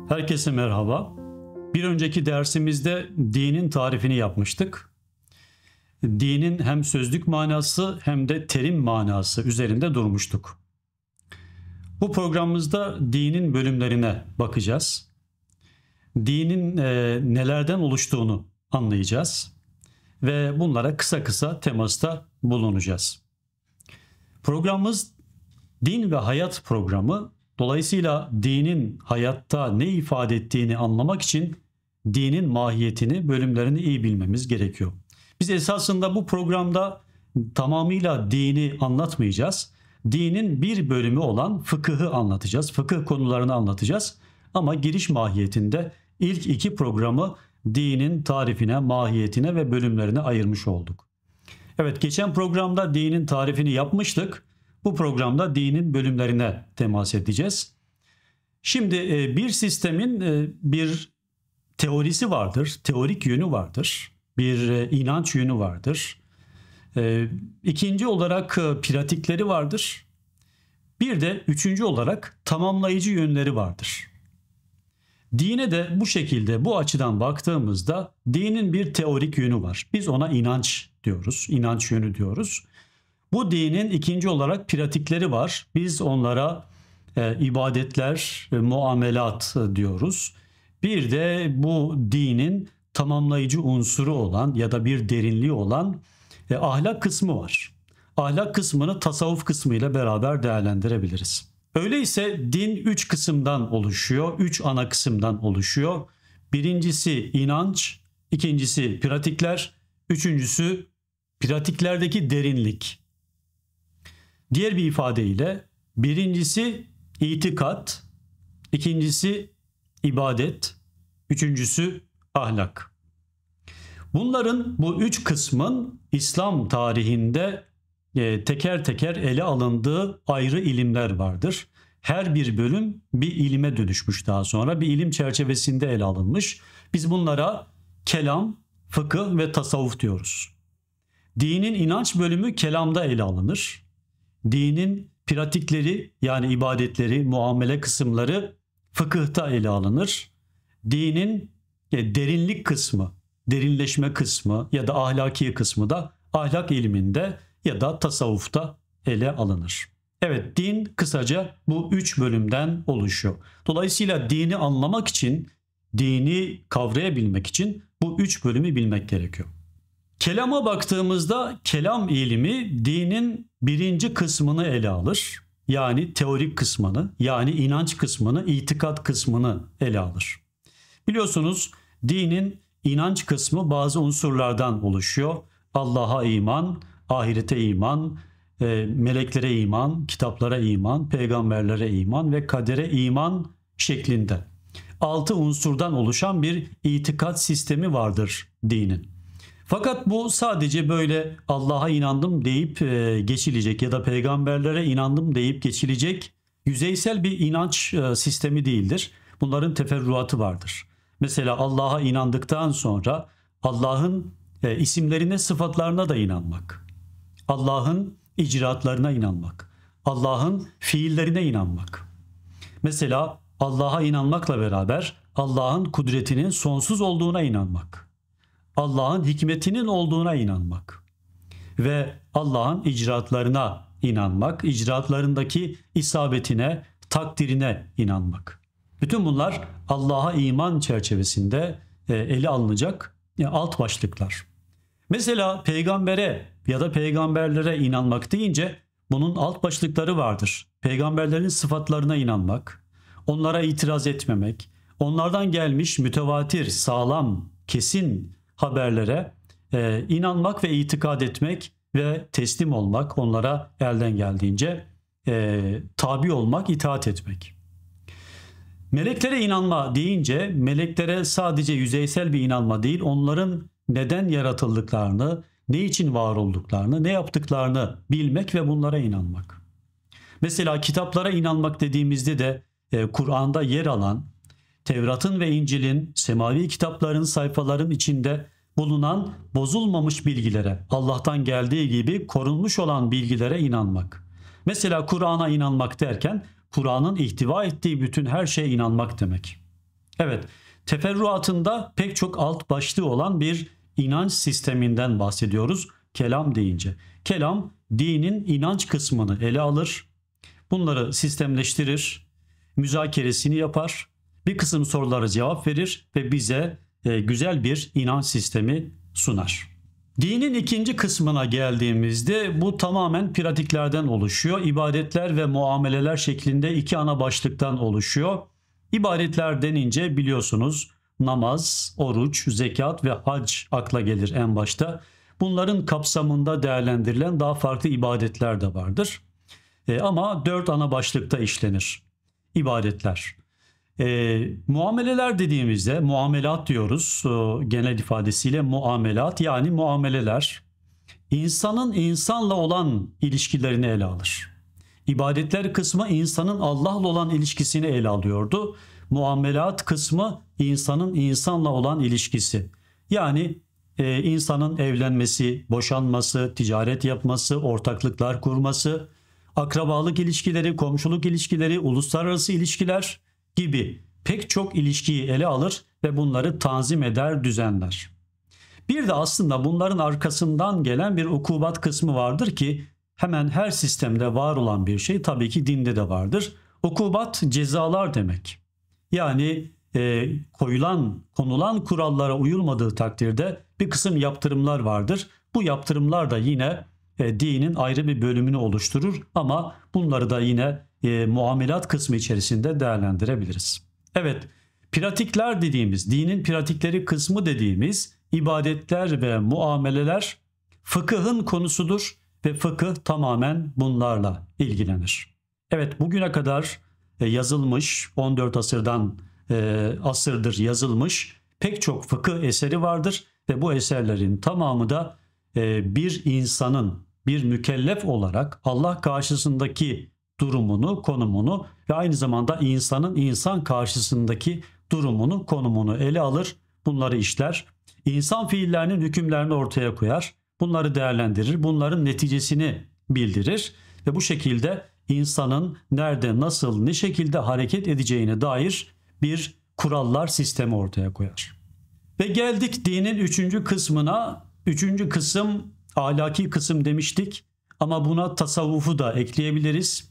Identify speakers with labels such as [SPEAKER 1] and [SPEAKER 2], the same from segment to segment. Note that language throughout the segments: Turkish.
[SPEAKER 1] Herkese merhaba. Bir önceki dersimizde dinin tarifini yapmıştık. Dinin hem sözlük manası hem de terim manası üzerinde durmuştuk. Bu programımızda dinin bölümlerine bakacağız. Dinin nelerden oluştuğunu anlayacağız ve bunlara kısa kısa temasta bulunacağız. Programımız din ve hayat programı. Dolayısıyla dinin hayatta ne ifade ettiğini anlamak için dinin mahiyetini, bölümlerini iyi bilmemiz gerekiyor. Biz esasında bu programda tamamıyla dini anlatmayacağız. Dinin bir bölümü olan fıkıhı anlatacağız. Fıkıh konularını anlatacağız. Ama giriş mahiyetinde ilk iki programı dinin tarifine, mahiyetine ve bölümlerine ayırmış olduk. Evet, geçen programda dinin tarifini yapmıştık. Bu programda dinin bölümlerine temas edeceğiz. Şimdi bir sistemin bir teorisi vardır, teorik yönü vardır, bir inanç yönü vardır. İkinci olarak pratikleri vardır. Bir de üçüncü olarak tamamlayıcı yönleri vardır. Dine de bu şekilde, bu açıdan baktığımızda dinin bir teorik yönü var. Biz ona inanç diyoruz, inanç yönü diyoruz. Bu dinin ikinci olarak pratikleri var. Biz onlara ibadetler, muamelat diyoruz. Bir de bu dinin tamamlayıcı unsuru olan ya da bir derinliği olan ahlak kısmı var. Ahlak kısmını tasavvuf kısmıyla beraber değerlendirebiliriz. Öyleyse din üç kısımdan oluşuyor, üç ana kısımdan oluşuyor. Birincisi inanç, ikincisi pratikler, üçüncüsü pratiklerdeki derinlik. Diğer bir ifadeyle birincisi itikat, ikincisi ibadet, üçüncüsü ahlak. Bunların, bu üç kısmın İslam tarihinde teker teker ele alındığı ayrı ilimler vardır. Her bir bölüm bir ilime dönüşmüş, daha sonra bir ilim çerçevesinde ele alınmış. Biz bunlara kelam, fıkıh ve tasavvuf diyoruz. Dinin inanç bölümü kelamda ele alınır. Dinin pratikleri yani ibadetleri, muamele kısımları fıkıhta ele alınır. Dinin derinlik kısmı, derinleşme kısmı ya da ahlaki kısmı da ahlak ilminde ya da tasavvufta ele alınır. Evet, din kısaca bu üç bölümden oluşuyor. Dolayısıyla dini anlamak için, dini kavrayabilmek için bu üç bölümü bilmek gerekiyor. Kelama baktığımızda kelam ilmi dinin birinci kısmını ele alır. Yani teorik kısmını, yani inanç kısmını, itikat kısmını ele alır. Biliyorsunuz dinin inanç kısmı bazı unsurlardan oluşuyor. Allah'a iman, ahirete iman, meleklere iman, kitaplara iman, peygamberlere iman ve kadere iman şeklinde. 6 unsurdan oluşan bir itikat sistemi vardır dinin. Fakat bu sadece böyle Allah'a inandım deyip geçilecek ya da peygamberlere inandım deyip geçilecek yüzeysel bir inanç sistemi değildir. Bunların teferruatı vardır. Mesela Allah'a inandıktan sonra Allah'ın isimlerine, sıfatlarına da inanmak. Allah'ın icraatlarına inanmak. Allah'ın fiillerine inanmak. Mesela Allah'a inanmakla beraber Allah'ın kudretinin sonsuz olduğuna inanmak. Allah'ın hikmetinin olduğuna inanmak ve Allah'ın icraatlarına inanmak, icraatlarındaki isabetine, takdirine inanmak. Bütün bunlar Allah'a iman çerçevesinde ele alınacak alt başlıklar. Mesela peygambere ya da peygamberlere inanmak deyince bunun alt başlıkları vardır. Peygamberlerin sıfatlarına inanmak, onlara itiraz etmemek, onlardan gelmiş mütevatir, sağlam, kesin haberlere inanmak ve itikad etmek ve teslim olmak, onlara elden geldiğince tabi olmak, itaat etmek. Meleklere inanma deyince meleklere sadece yüzeysel bir inanma değil, onların neden yaratıldıklarını, ne için var olduklarını, ne yaptıklarını bilmek ve bunlara inanmak. Mesela kitaplara inanmak dediğimizde de Kur'an'da yer alan Tevrat'ın ve İncil'in, semavi kitapların, sayfaların içinde bulunan bozulmamış bilgilere, Allah'tan geldiği gibi korunmuş olan bilgilere inanmak. Mesela Kur'an'a inanmak derken Kur'an'ın ihtiva ettiği bütün her şeye inanmak demek. Evet, teferruatında pek çok alt başlığı olan bir inanç sisteminden bahsediyoruz kelam deyince. Kelam dinin inanç kısmını ele alır, bunları sistemleştirir, müzakeresini yapar, bir kısım sorulara cevap verir ve bize güzel bir inanç sistemi sunar. Dinin ikinci kısmına geldiğimizde bu tamamen pratiklerden oluşuyor. İbadetler ve muameleler şeklinde iki ana başlıktan oluşuyor. İbadetler denince biliyorsunuz namaz, oruç, zekat ve hac akla gelir en başta. Bunların kapsamında değerlendirilen daha farklı ibadetler de vardır. Ama dört ana başlıkta işlenir ibadetler. Muameleler dediğimizde muamelat diyoruz, genel ifadesiyle muamelat, yani muameleler insanın insanla olan ilişkilerini ele alır. İbadetler kısmı insanın Allah'la olan ilişkisini ele alıyordu. Muamelat kısmı insanın insanla olan ilişkisi. Yani insanın evlenmesi, boşanması, ticaret yapması, ortaklıklar kurması, akrabalık ilişkileri, komşuluk ilişkileri, uluslararası ilişkiler gibi pek çok ilişkiyi ele alır ve bunları tanzim eder, düzenler. Bir de aslında bunların arkasından gelen bir ukubat kısmı vardır ki hemen her sistemde var olan bir şey, tabii ki dinde de vardır. Ukubat cezalar demek. Yani konulan kurallara uyulmadığı takdirde bir kısım yaptırımlar vardır. Bu yaptırımlar da yine dinin ayrı bir bölümünü oluşturur ama bunları da yine muamelat kısmı içerisinde değerlendirebiliriz. Evet, pratikler dediğimiz, dinin pratikleri kısmı dediğimiz ibadetler ve muameleler fıkıhın konusudur ve fıkıh tamamen bunlarla ilgilenir. Evet, bugüne kadar yazılmış, 14 asırdır yazılmış pek çok fıkıh eseri vardır ve bu eserlerin tamamı da bir insanın bir mükellef olarak Allah karşısındaki durumunu, konumunu ve aynı zamanda insanın insan karşısındaki durumunu, konumunu ele alır, bunları işler. İnsan fiillerinin hükümlerini ortaya koyar, bunları değerlendirir, bunların neticesini bildirir ve bu şekilde insanın nerede, nasıl, ne şekilde hareket edeceğine dair bir kurallar sistemi ortaya koyar. Ve geldik dinin üçüncü kısmına. Üçüncü kısım ahlaki kısım demiştik ama buna tasavvufu da ekleyebiliriz.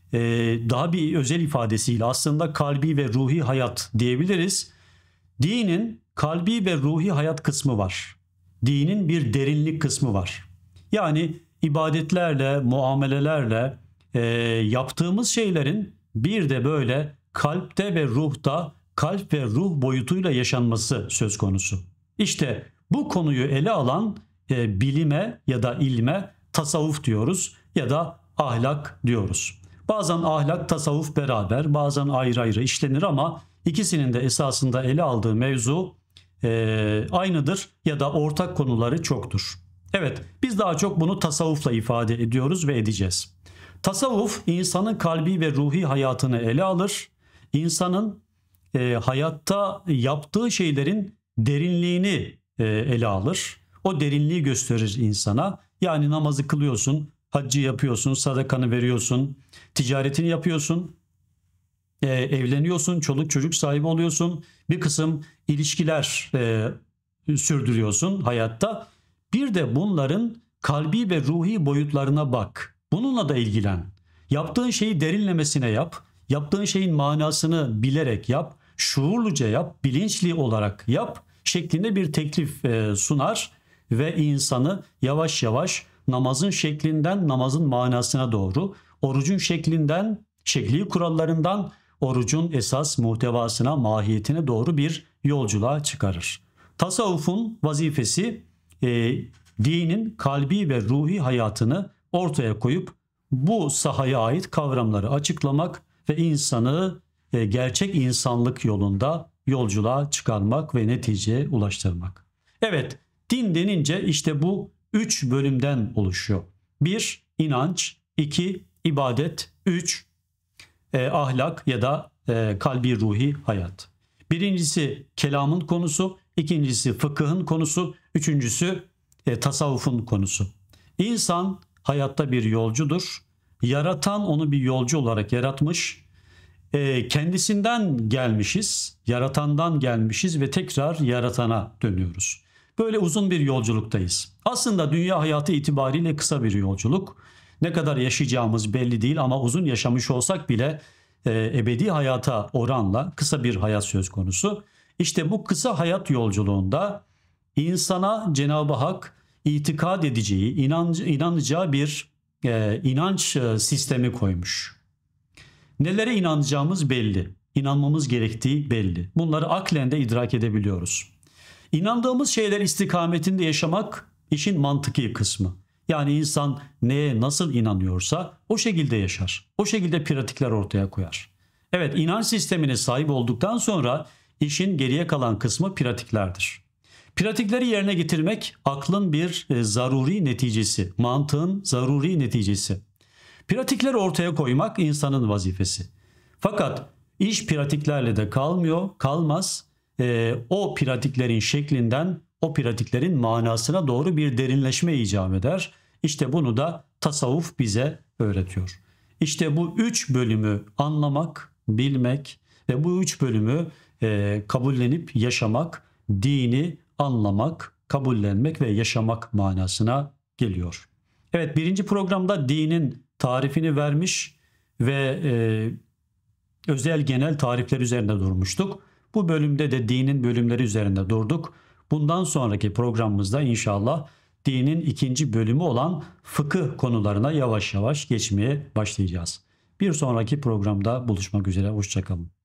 [SPEAKER 1] Daha bir özel ifadesiyle aslında kalbi ve ruhi hayat diyebiliriz. Dinin kalbi ve ruhi hayat kısmı var. Dinin bir derinlik kısmı var. Yani ibadetlerle, muamelelerle yaptığımız şeylerin bir de böyle kalpte ve ruhta, kalp ve ruh boyutuyla yaşanması söz konusu. İşte bu konuyu ele alan bilime ya da ilme tasavvuf diyoruz ya da ahlak diyoruz. Bazen ahlak, tasavvuf beraber, bazen ayrı ayrı işlenir ama ikisinin de esasında ele aldığı mevzu aynıdır ya da ortak konuları çoktur. Evet, biz daha çok bunu tasavvufla ifade ediyoruz ve edeceğiz. Tasavvuf insanın kalbi ve ruhi hayatını ele alır. İnsanın hayatta yaptığı şeylerin derinliğini ele alır. O derinliği gösterir insana. Yani namazı kılıyorsun, haccı yapıyorsun, sadakanı veriyorsun, ticaretini yapıyorsun, evleniyorsun, çoluk çocuk sahibi oluyorsun, bir kısım ilişkiler sürdürüyorsun hayatta. Bir de bunların kalbi ve ruhi boyutlarına bak. Bununla da ilgilen. Yaptığın şeyi derinlemesine yap. Yaptığın şeyin manasını bilerek yap. Şuurluca yap, bilinçli olarak yap şeklinde bir teklif sunar ve insanı yavaş yavaş namazın şeklinden namazın manasına doğru, orucun şeklinden, şekli kurallarından orucun esas muhtevasına, mahiyetine doğru bir yolculuğa çıkarır. Tasavvufun vazifesi dinin kalbi ve ruhi hayatını ortaya koyup bu sahaya ait kavramları açıklamak ve insanı gerçek insanlık yolunda yolculuğa çıkarmak ve neticeye ulaştırmak. Evet, din denince işte bu 3 bölümden oluşuyor. 1. İnanç, 2. ibadet, 3. Ahlak ya da kalbi ruhi hayat. Birincisi kelamın konusu, ikincisi fıkıhın konusu, üçüncüsü tasavvufun konusu. İnsan hayatta bir yolcudur. Yaratan onu bir yolcu olarak yaratmış. kendisinden gelmişiz, yaratandan gelmişiz ve tekrar yaratana dönüyoruz. Böyle uzun bir yolculuktayız. Aslında dünya hayatı itibariyle kısa bir yolculuk. Ne kadar yaşayacağımız belli değil ama uzun yaşamış olsak bile ebedi hayata oranla kısa bir hayat söz konusu. İşte bu kısa hayat yolculuğunda insana Cenab-ı Hak itikad edeceği, inanacağı bir inanç sistemi koymuş. Nelere inanacağımız belli, inanmamız gerektiği belli. Bunları aklen de idrak edebiliyoruz. İnandığımız şeyler istikametinde yaşamak işin mantıki kısmı. Yani insan neye nasıl inanıyorsa o şekilde yaşar. O şekilde pratikler ortaya koyar. Evet, inanç sistemine sahip olduktan sonra işin geriye kalan kısmı pratiklerdir. Pratikleri yerine getirmek aklın bir zaruri neticesi, mantığın zaruri neticesi. Pratikleri ortaya koymak insanın vazifesi. Fakat iş pratiklerle de kalmaz. O pratiklerin şeklinden, o pratiklerin manasına doğru bir derinleşme icap eder. İşte bunu da tasavvuf bize öğretiyor. İşte bu üç bölümü anlamak, bilmek ve bu üç bölümü kabullenip yaşamak, dini anlamak, kabullenmek ve yaşamak manasına geliyor. Evet, birinci programda dinin tarifini vermiş ve özel genel tarifler üzerinde durmuştuk. Bu bölümde de dinin bölümleri üzerinde durduk. Bundan sonraki programımızda inşallah dinin ikinci bölümü olan fıkıh konularına yavaş yavaş geçmeye başlayacağız. Bir sonraki programda buluşmak üzere. Hoşça kalın.